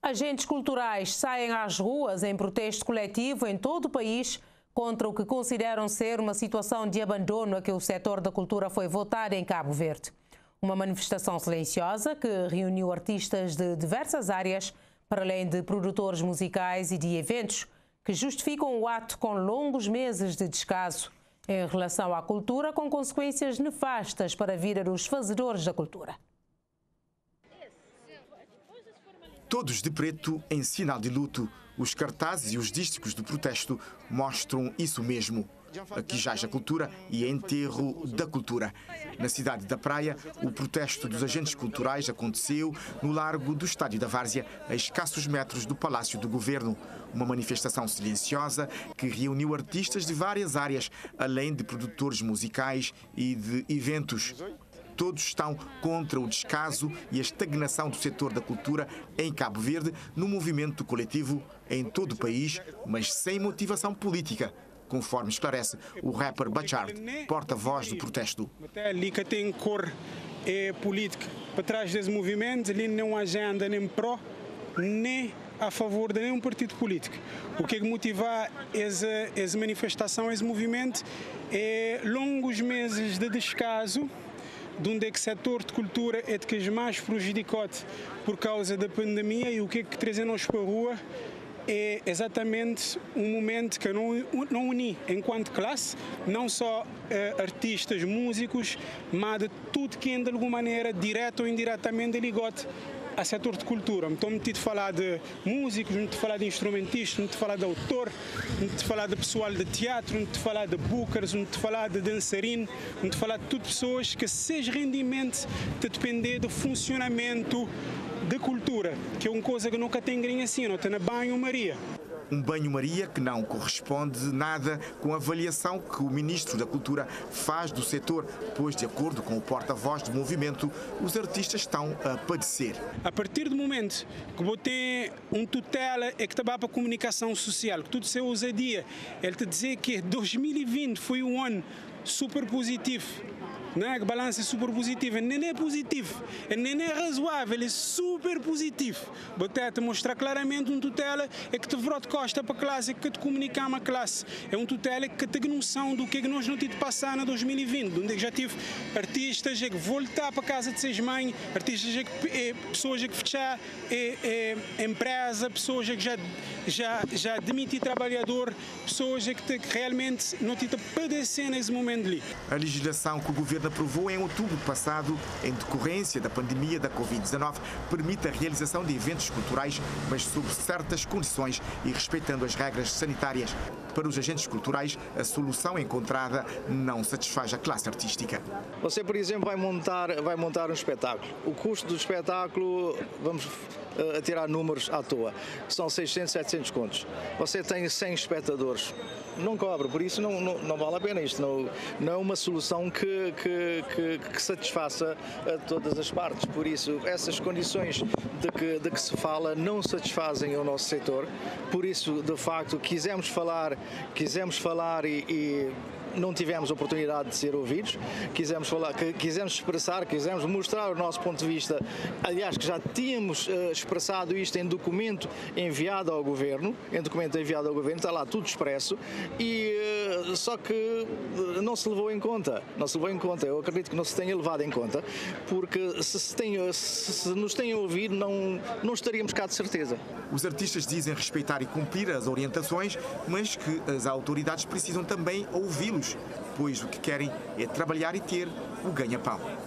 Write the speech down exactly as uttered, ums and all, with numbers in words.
Agentes culturais saem às ruas em protesto coletivo em todo o país contra o que consideram ser uma situação de abandono a que o setor da cultura foi votado em Cabo Verde. Uma manifestação silenciosa que reuniu artistas de diversas áreas, para além de produtores musicais e de eventos, que justificam o ato com longos meses de descaso em relação à cultura, com consequências nefastas para a vida dos fazedores da cultura. Todos de preto em sinal de luto. Os cartazes e os dísticos do protesto mostram isso mesmo. Aqui jaz a cultura e é enterro da cultura. Na cidade da Praia, o protesto dos agentes culturais aconteceu no largo do Estádio da Várzea, a escassos metros do Palácio do Governo. Uma manifestação silenciosa que reuniu artistas de várias áreas, além de produtores musicais e de eventos. Todos estão contra o descaso e a estagnação do setor da cultura em Cabo Verde, no movimento coletivo em todo o país, mas sem motivação política, conforme esclarece o rapper Bachard, porta-voz do protesto. Ali que tem cor é política. Para trás desse movimento, ali não há agenda nem pró, nem a favor de nenhum partido político. O que é que motiva essa, essa manifestação, esse movimento, é longos meses de descaso, de onde é que o setor de cultura é de que é mais prejudicado por causa da pandemia, e o que é que trazem-nos para a rua é exatamente um momento que não, não uni enquanto classe, não só uh, artistas, músicos, mas de tudo que é de alguma maneira, direto ou indiretamente, ligado a setor de cultura. Estou metido a falar de músicos, metido a falar de instrumentistas, metido a falar de autor, metido a falar de pessoal de teatro, metido a falar de bookers, metido a falar de dançarino, metido a falar de tudo pessoas que seus rendimentos de depender do funcionamento da cultura, que é uma coisa que nunca tem ninguém assim, não está na banho-maria. Um banho-maria que não corresponde nada com a avaliação que o Ministro da Cultura faz do setor, pois, de acordo com o porta-voz do movimento, os artistas estão a padecer. A partir do momento que botei um tutela é que trabalha para a comunicação social, que tudo se ousadia, ele te dizer que dois mil e vinte foi um ano super positivo. Não é que balança é super positiva, nem é positivo, nem é razoável, é super positivo. Botar te mostrar claramente um tutela é que te virou de costa para a classe, é que te comunica a uma classe. É um tutela que tem noção do que é que nós não tivemos de passar em dois mil e vinte, onde já tive artistas é que voltar para a casa de seus mães, artistas é que é, pessoas é que fechar é, é, empresa, pessoas é que já já já demitir trabalhador, pessoas é que, te, que realmente não tive de padecer nesse momento ali. A legislação que o governo aprovou em outubro passado, em decorrência da pandemia da Covid dezenove, permite a realização de eventos culturais, mas sob certas condições e respeitando as regras sanitárias. Para os agentes culturais, a solução encontrada não satisfaz a classe artística. Você, por exemplo, vai montar, vai montar um espetáculo. O custo do espetáculo, vamos uh, tirar números à toa, são seiscentos, setecentos contos. Você tem cem espectadores. Não cobra, por isso não, não, não vale a pena. Isto não, não é uma solução que, que, que, que satisfaça a todas as partes. Por isso, essas condições de que, de que se fala não satisfazem o nosso setor. Por isso, de facto, quisemos falar, quisemos falar e, e não tivemos oportunidade de ser ouvidos, quisemos falar, quisemos expressar, quisemos mostrar o nosso ponto de vista, aliás, que já tínhamos uh, expressado isto em documento enviado ao Governo, em documento enviado ao Governo, está lá tudo expresso, e uh, só que uh, não se levou em conta, não se levou em conta, eu acredito que não se tenha levado em conta, porque se, se, tenha, se, se nos tenham ouvido, não, não estaríamos cá de certeza. Os artistas dizem respeitar e cumprir as orientações, mas que as autoridades precisam também ouvi-los, pois o que querem é trabalhar e ter o ganha-pão.